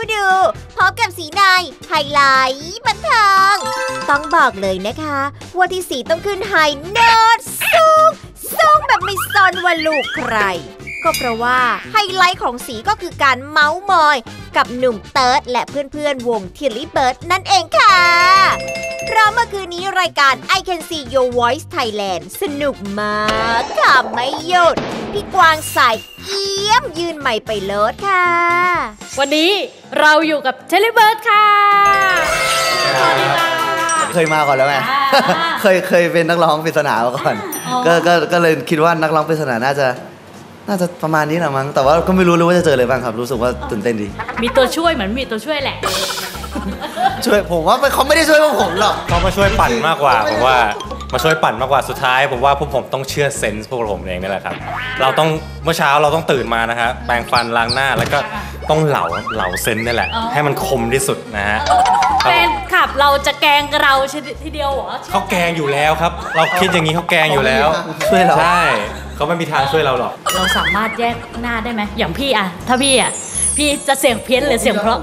ดูพบกับสีในไฮไลท์บันเทิงต้องบอกเลยนะคะว่าที่สีต้องขึ้นไฮโน้ตสูงแบบไม่ซ่อนว่าลูกใครก็เพราะว่าไฮไลท์ของสีก็คือการเมาส์มอยกับหนุ่มเติร์ดและเพื่อนๆวงทิลลี่เบิร์ดนั่นเองค่ะเพราะเมื่อคืนนี้รายการ I Can See Your Voice Thailand สนุกมากค่ะไม่หยุดพี่กวางสายเอี้ยมยืนใหม่ไปโลดค่ะวันนี้เราอยู่กับทิลลี่เบิร์ดค่ะสวัสดีค่ะเคยมาก่อนแล้วไงเคยเป็นนักร้องปริศนามาก่อนก็เลยคิดว่านักร้องปริศนาน่าจะประมาณนี้แหละมั้งแต่ว่าก็ไม่รู้เลยว่าจะเจออะไรบ้างครับรู้สึกว่าตื่นเต้นดีมีตัวช่วยเหมือนมีตัวช่วยแหละช่วยผมว่าเขาไม่ได้ช่วยพวกผมหรอกเขามาช่วยปั่นมากกว่าผมว่ามาช่วยปั่นมากกว่าสุดท้ายผมว่าพวกผมต้องเชื่อเซนส์พวกผมเองนี่แหละครับเราต้องเมื่อเช้าเราต้องตื่นมานะฮะแปรงฟันล้างหน้าแล้วก็ต้องเหลาเซนส์นี่แหละให้มันคมที่สุดนะฮะแฟนคลับเราจะแกงเราทีเดียวเหรอเขาแกงอยู่แล้วครับเราคิดอย่างนี้เขาแกงอยู่แล้วช่วยเราใช่เขาไม่มีทางช่วยเราหรอกเราสามารถแยกหน้าได้ไหมอย่างพี่อะถ้าพี่อะพี่จะเสียงเพี้ยนหรือเสียงเพราะ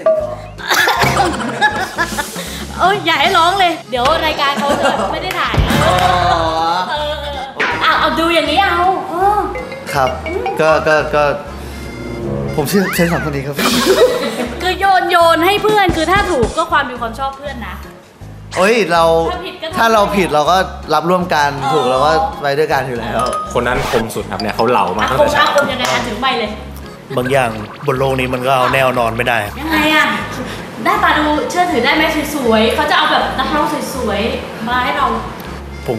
โอ้ยอย่าให้ร้องเลยเดี๋ยวรายการเขาจะไม่ได้ถ่ายเอาดูอย่างนี้เอาครับก็ผมเชื่อเซนส์สองคนนี้ครับคือโยนให้เพื่อนคือถ้าถูกก็ความมีความชอบเพื่อนนะโอ้ยถ้าเราผิดเราก็รับร่วมกันถูกเราก็ไปด้วยกันอยู่แล้วคนนั้นคมสุดครับเนี่ยเขาเหลามาตั้งแต่เช้าคมยังไงถึงไปเลยบางอย่างบนโลกนี้มันก็เอาแนวนอนไม่ได้ยังไงอะได้ปาดูเชื่อถือได้ไหมสวยๆเขาจะเอาแบบนักร้องสวยๆมาให้เราผม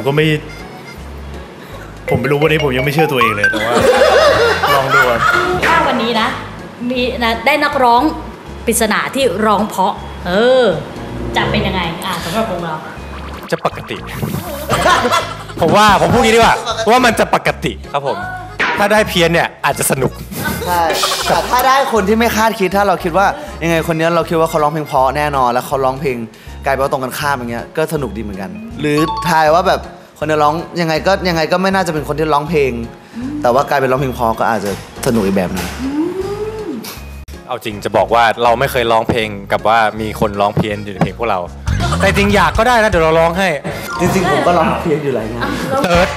ไม่รู้วันนี้ผมยังไม่เชื่อตัวเองเลยแต่ว่าลองดูถ้าวันนี้นะมีนะได้นักร้องปริศนาที่ร้องเพราะจะเป็นยังไงสำหรับวงเราจะปกติผมพูดงี้ดีกว่าว่ามันจะปกติครับผมถ้าได้เพี้ยนเนี่ยอาจจะสนุกใช่แต่ถ้าได้คนที่ไม่คาดคิดถ้าเราคิดว่ายังไงคนนี้เราคิดว่าเขาร้องเพลงเพราะแน่นอนแล้วเขาร้องเพลงกลายเป็นว่าตรงกันข้ามอย่างเงี้ยก็สนุกดีเหมือนกันหรือทายว่าแบบคนที่ร้องยังไงก็ไม่น่าจะเป็นคนที่ร้องเพลงแต่ว่ากลายเป็นร้องเพลงเพราะก็อาจจะสนุกอีกแบบนึงเอาจริงจะบอกว่าเราไม่เคยร้องเพลงกับว่ามีคนร้องเพี้ยนอยู่ในเพลงพวกเราแต่จริงอยากก็ได้นะเดี๋ยวเราร้องให้จริงๆผมก็ร้องเพี้ยนอยู่หลายงานเติร์ด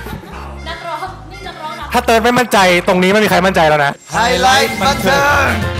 ถ้าเติร์ดไม่มั่นใจตรงนี้ไม่มีใครมั่นใจแล้วนะไฮไลท์บันเทิง